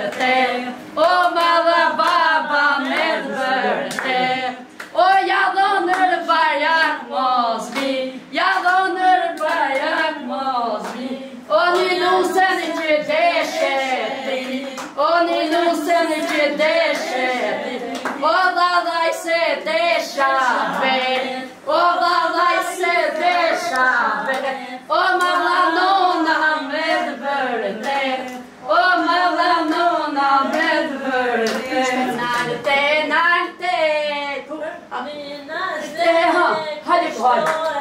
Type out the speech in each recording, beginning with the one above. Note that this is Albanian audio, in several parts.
birthday. Oh, mother, Baba, mad birthday. Oh, jag donar varje Mosby. Jag donar varje Mosby. Och ni nosen inte det skätti. Och ni nosen inte det skätti. Och vad jag ser det skätti. Och vad jag ser det skätti. Och mamma nona med birthday. Och mamma nona med birthday. Narte, narte. Hadi kvar.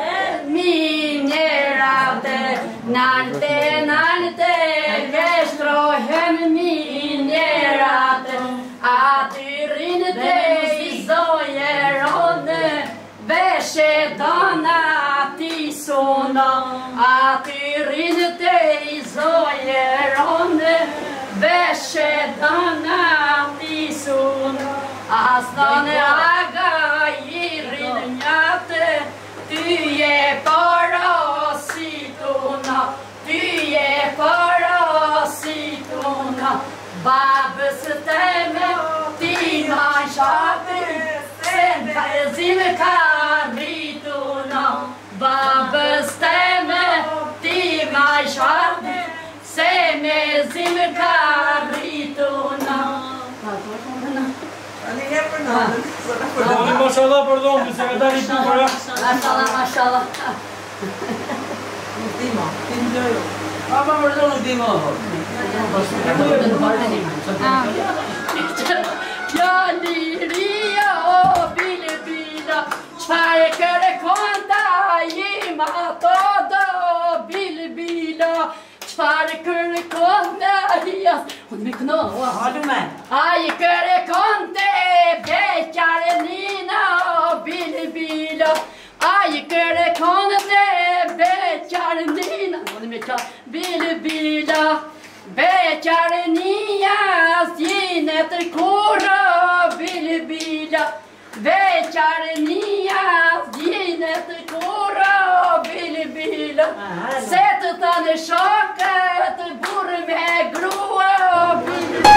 Minerade. Narte, narte. Gestrohem minerade. Atyrinne zojerone. Veshetana tisona. Atyrinne zojerone. Veshetana tisona. Aslanı aga yirinyate. Du är parasitona. Du är parasitona. Babes stämme. Dina shater. Sen zimkaritona. Babes stämme. Dina shater. Sen zimkaritona. Maşallah burada oldu. Sevda gitti buraya. Maşallah maşallah. Dima. Dima yok. Ama burada onu dima var. Ja, liria och bilbila. Kärkare konta gima todo bilbila. Kärkare konta jas. Hon med knåa. Har du med? Ajkare konte bekare nina och bilbila. Ajkare konte bekare nina. Hon med bilbila. Bekare nias gineter kora bilbila. Bekare nias gineter kora bilbila. Sättet han är tjockat bor med gråa bilbila.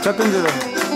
Çakınca da.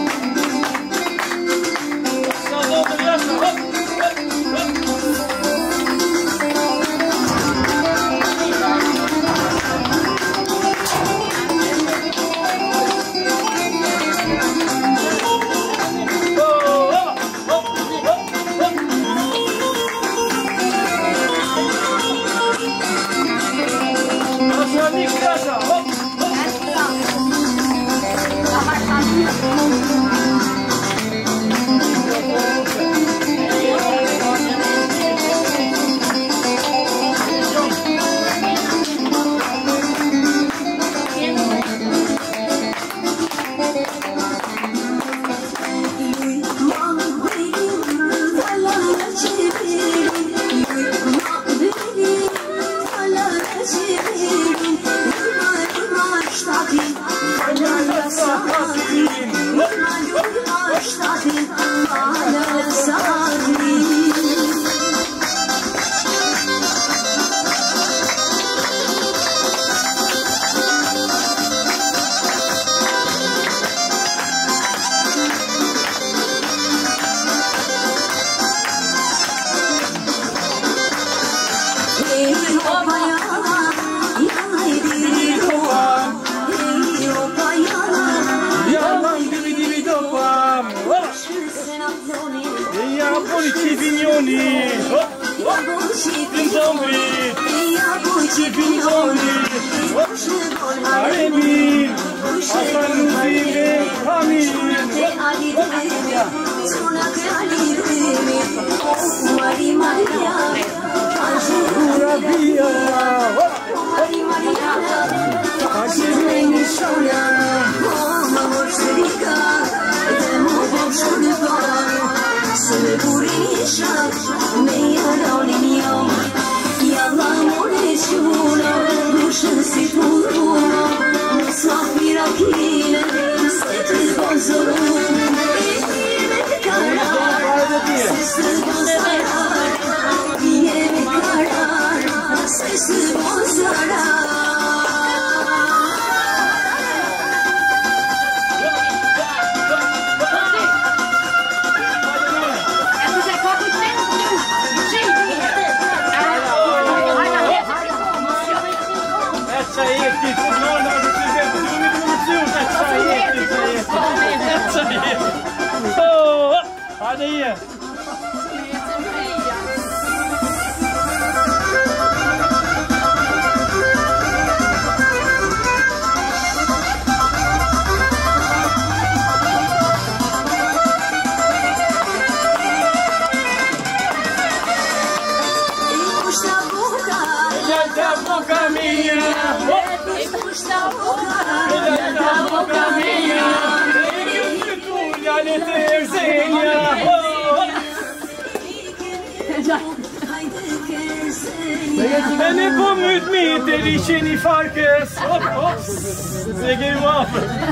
Beni bu müdmi delişeni farkız. Hop hop. Sevgili muaf.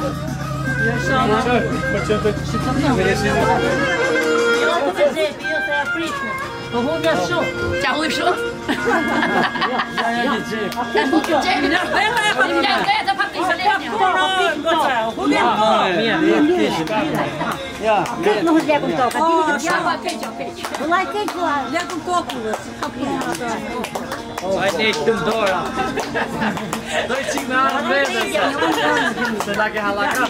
Yaşa. Почему-то. Chào ơi sữa. Vai deixar dora. Dois signalos verdes. Será que ralaca?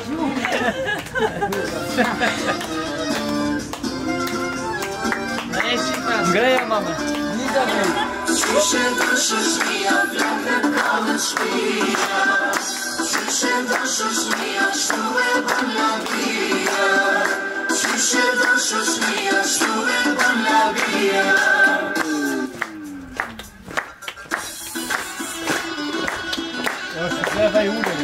Greia, mama. Vai Uber.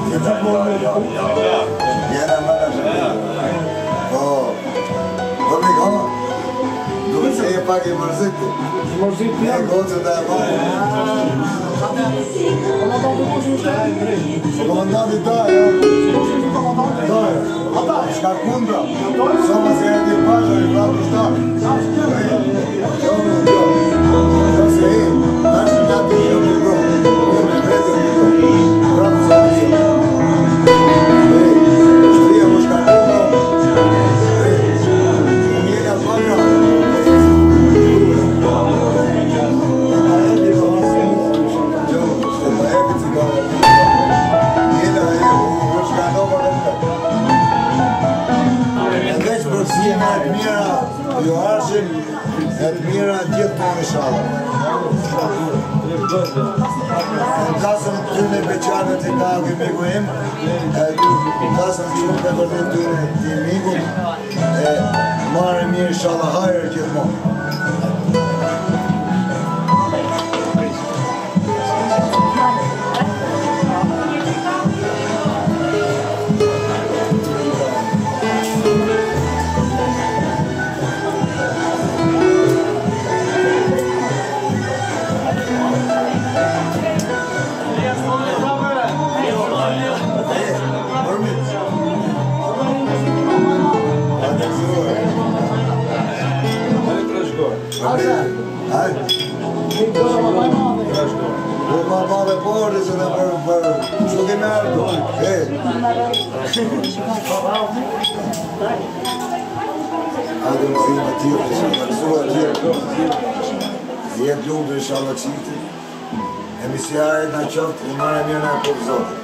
Jena më në shumë. Po, për një kohë, duke se e pak e mërzit. Mërzit e gocë dhe e pak. Komandanti Daja. Daja. Shka kundra. Soma se e di pasha i pratë shtarë. Jo se e, nashtë nga të jo një bro. Jo me prezër një bro. Pratë sa të shumë. Shtria më shka kundra. Njënja paka. Jo arshin, e të mira gjithë të në shalë. Në kasëm të tyne beqanët i ka ake miku im, në kasëm të tyne të tyne të mikut, e marë mirë shalë hajër gjithë mo. Hajde më zimë të tjërë, që në kësua tjërë. Jetë lumë dhe shala qiti. Emisiarit në qëftë, i mërë e mirë në për zotë.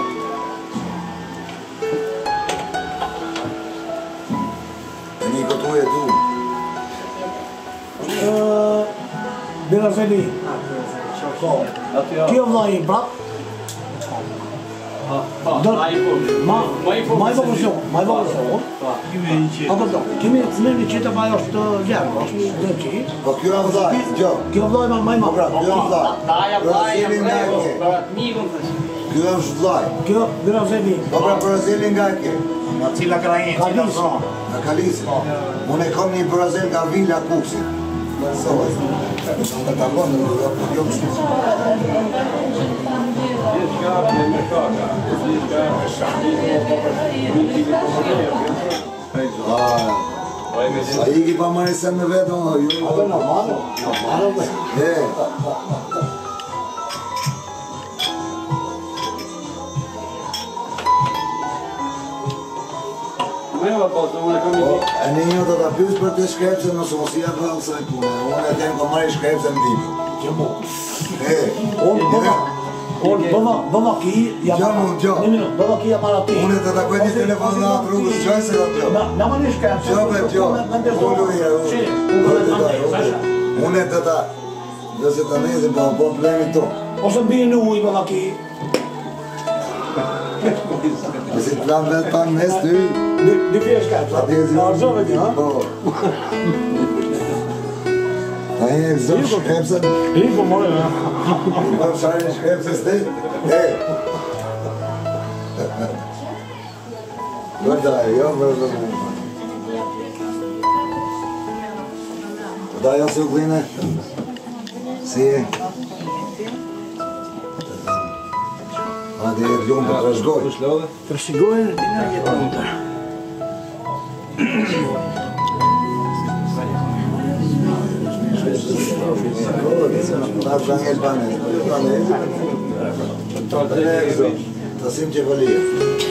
E një këtu e tu. Bira Zeli. Kjo vla i brak. Ma i përshon. Apo do, kemi të smeri qita pa jo është ljerë, është dhe qi. Po kjo e vëdaj, gjo. Kjo vla i ma i ma. Kjo e vëdaj. Brazili nga ke. Kjo është vëdaj. Kjo Bira Zeli. Po pra Brazili nga ke. Nga cila krajin, cila zonë. Nga Kalisi. Unë e kom një Brazil nga Villa Kuksi. Soj. Në të konë, në jo kështu. A i ki pa marri se me vetë, ju... Ato në marë dhe. E një një të të pysë për të shkrepse në sosia për alësaj pune. Unë e temë ka marri shkrepse në dimë. Që mu. Bëva ki, bëva ki ja para ti. Unë e të takoj një telefon në atë rrugës, qaj se do t'jo? Në më një shkrepse. Qo për t'jo? Unë e të ta, dhe se të nezim për problemi to. Ose mbi në ujë bëva ki. Dhe si plan vetë pa në mes të ujë. Në fje shkrepse. Në arzove ti, ha? A e zërë shkrepse? Riko more, ha? Në shari shkrepse s'te? Vërdaj, jo vërdaj. Vërdaj, jo si u kline? Si e? Hadi e t'lumë të trashgoj. Trashgojnë, dina jetë në të. Ta të angel panez. Të sim që vëllije.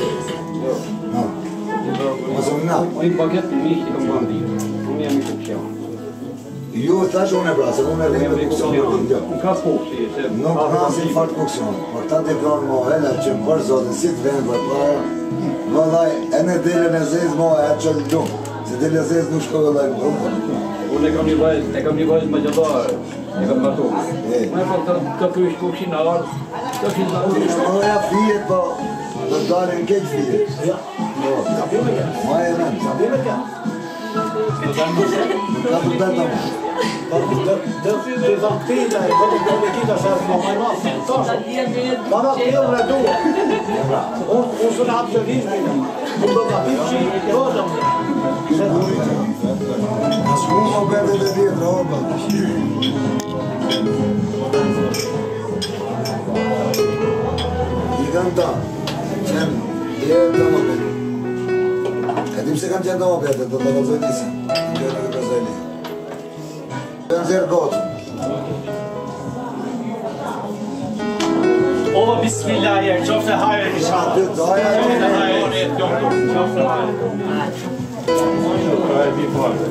Mosë më nga. Oj paket të mishë i kom bandit. Unë jam i funksion. Ju e thash unë e pra, se unë e rrimë të funksion për t'indjo. Unë ka fuqë, si Nuk krasin fart funksion. Por ta të kronë mo hella që më për zotin si të venë për para. Vëllaj, e në dele në zez mo e qëllë lumë. Se dele zez nuk shko vëllaj më lumë. Unë e kam një vajzë më gjëllarë. E kam batu. Me po të pysh kukshin ardhë. Të finë në ujë. Shkoja fijet, po të dalin keq fijet. Ma e nëmë. Ka të betë më. Dhe dhëmë këtita e këtë këtë kita se është më majmasë. Para të jëmë në duhe. Unë së në hapë shërish me në. Unë do ka pitë që i dozëm. Asë mund më bete dhe djetra, orba. I kanë ta, qenë, të më bete. E dim se kanë qenë të më bete, do të kalzoj nisi. Në gjërë në kalzoj nisi. Në zërë gotë. O, bismillah, qofte hajre në shatë. Doja Qofte hajre, qofte hajre. Qofte hajre.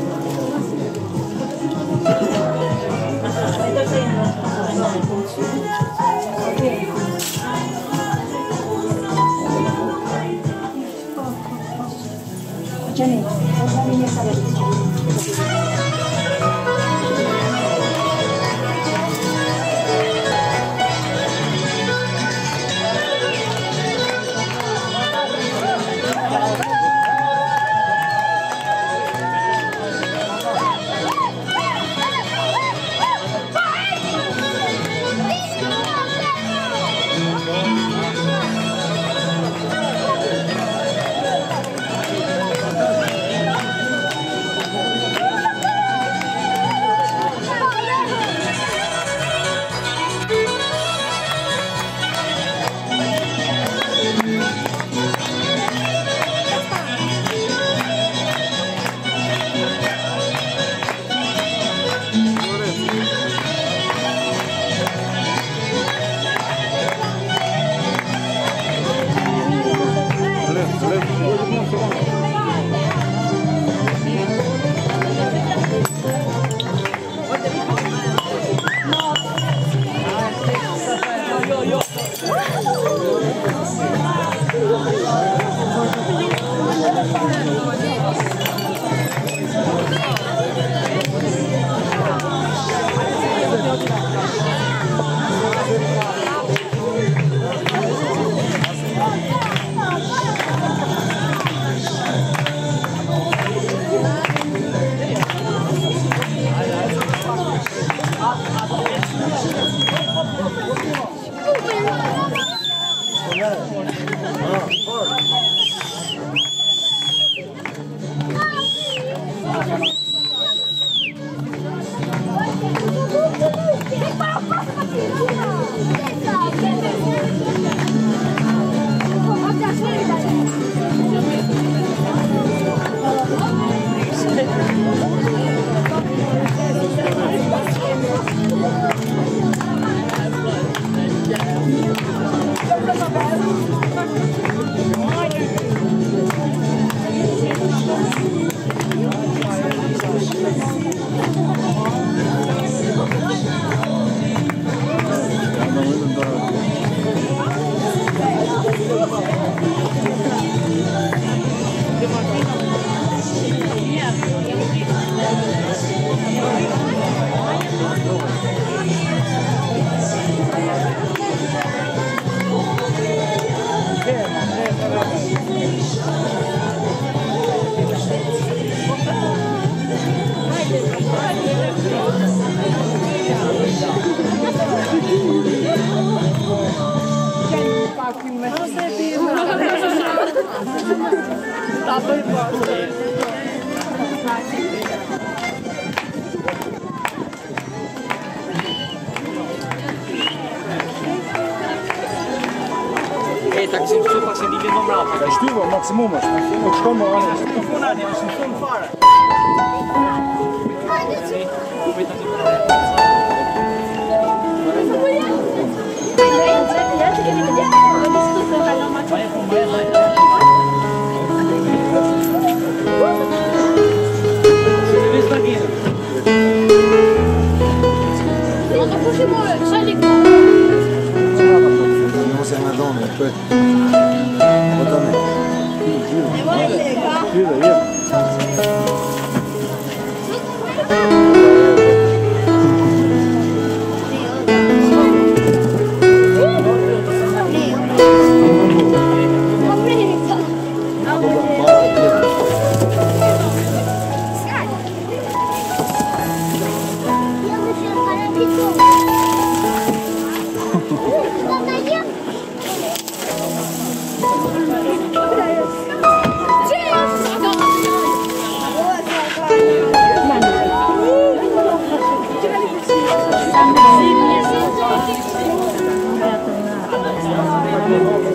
Taksim këtu pak se dilin më mbrapa. Ka shtyvo maksimum është. Nuk shkon më anë. Funani, është në fund fare.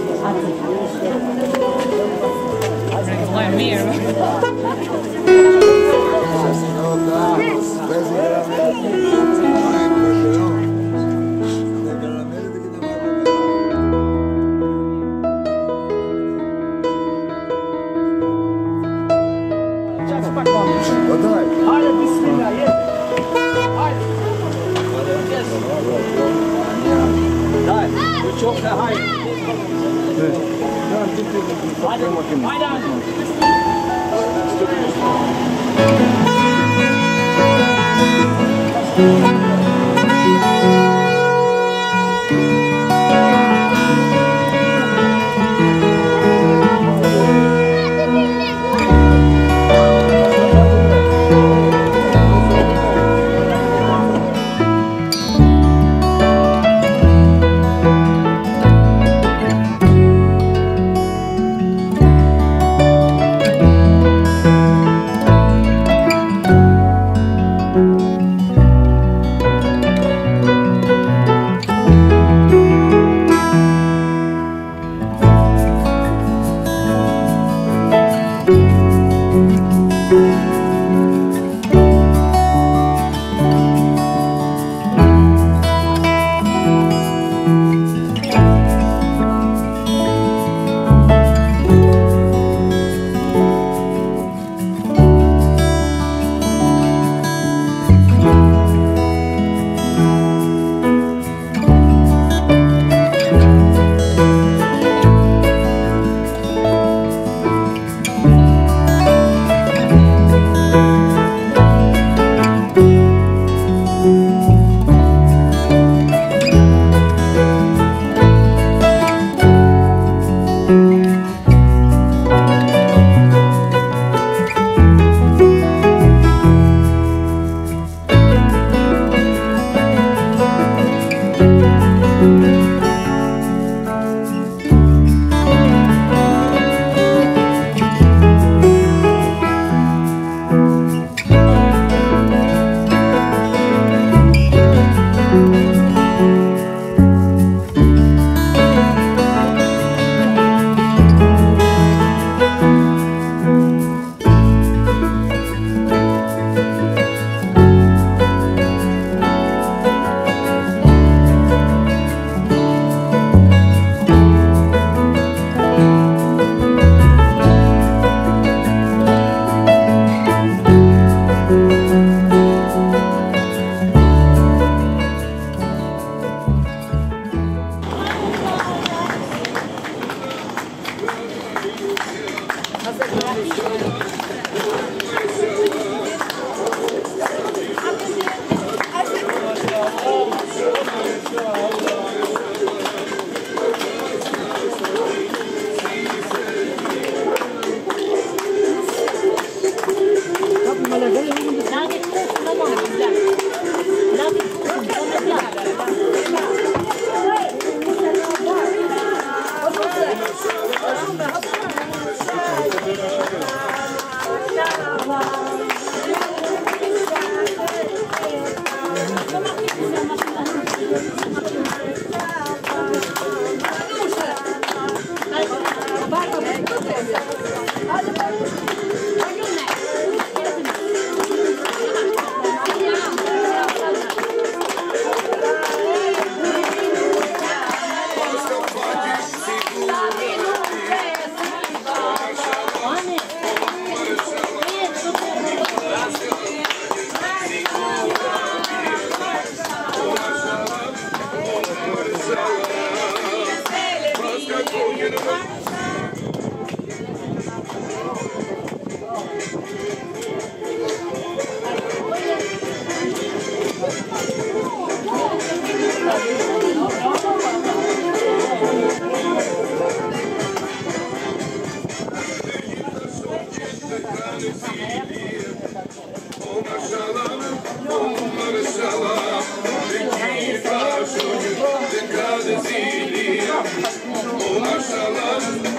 Oh,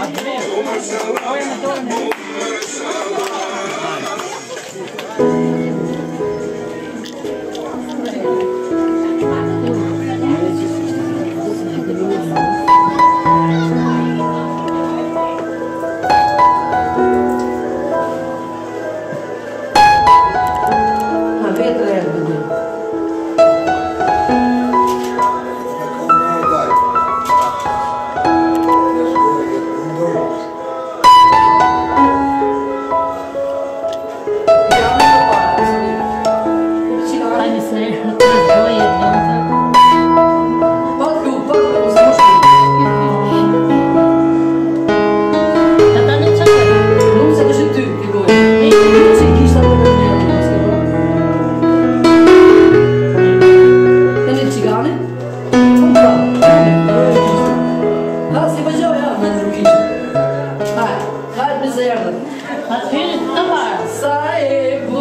Sai,